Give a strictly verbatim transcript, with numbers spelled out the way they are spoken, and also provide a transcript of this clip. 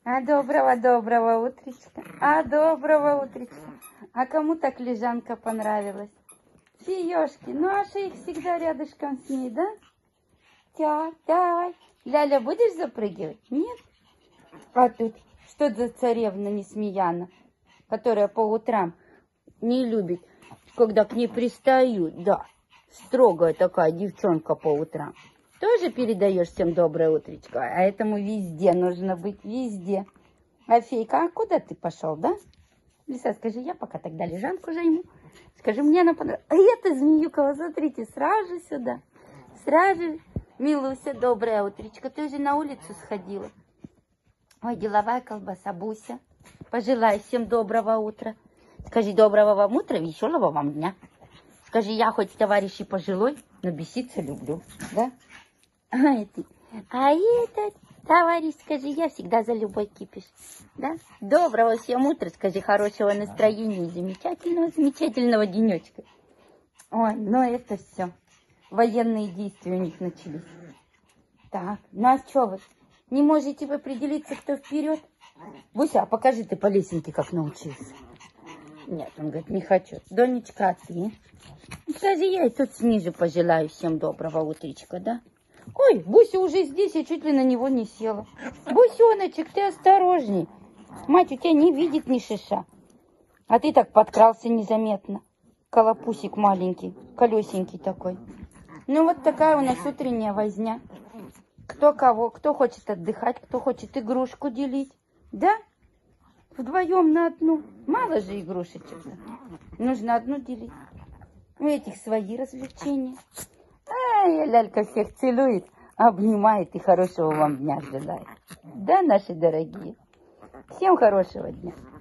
А доброго, доброго утречка. А доброго утречка. А кому так лежанка понравилась? Фиёшки, ну а шейх всегда рядышком с ней, да? Тя, давай. Ляля, будешь запрыгивать? Нет? А тут что за царевна Несмеяна, которая по утрам не любит, когда к ней пристают, да. Строгая такая девчонка по утрам. Тоже передаешь всем доброе утречко, а этому везде нужно быть, везде. А Фейка, а куда ты пошел, да? Лиса, скажи, я пока тогда лежанку займу. Скажи, мне она понравилась. А это Змеюкова, смотрите, сразу же сюда. Сразу же. Милуся, доброе утречко. Ты уже на улицу сходила. Ой, деловая колбаса, Буся. Пожелай всем доброго утра. Скажи, доброго вам утра, веселого вам дня. Скажи, я хоть товарищ и пожилой, но беситься люблю, да? А, ты. а этот товарищ, скажи, я всегда за любой кипиш, да? Доброго всем утра, скажи, хорошего настроения и замечательного, замечательного денечка. Ой, ну это все. Военные действия у них начались. Так, ну а что вы? Не можете вы определиться, кто вперед? Буся, а покажи ты по лесенке, как научился. Нет, он говорит, не хочу. Донечка, а ты? Скажи, я и тут снизу пожелаю всем доброго утречка, да? Ой, Буся уже здесь, я чуть ли на него не села. Бусеночек, ты осторожней. Мать у тебя не видит ни шиша. А ты так подкрался незаметно. Колопусик маленький, колесенький такой. Ну вот такая у нас утренняя возня. Кто кого, кто хочет отдыхать, кто хочет игрушку делить. Да? Вдвоем на одну. Мало же игрушечек. Нужно одну делить. У этих свои развлечения. Ай, лялька всех целует, обнимает и хорошего вам дня желает. Да, наши дорогие? Всем хорошего дня.